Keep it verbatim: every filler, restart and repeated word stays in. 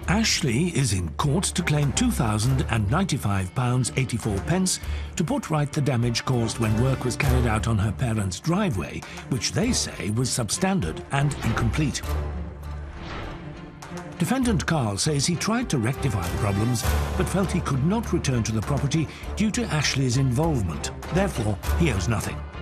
Ashley is in court to claim two thousand ninety-five pounds eighty-four to put right the damage caused when work was carried out on her parents' driveway, which they say was substandard and incomplete. Defendant Carl says he tried to rectify the problems, but felt he could not return to the property due to Ashley's involvement. Therefore, he owes nothing.